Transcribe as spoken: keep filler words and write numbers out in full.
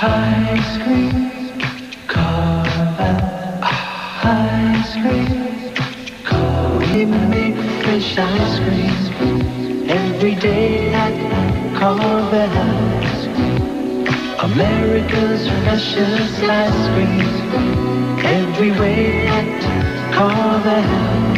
Ice cream, Carvel. Ice cream, Carvel. We make fresh ice cream every day at Carvel. America's freshest ice cream every way at Carvel.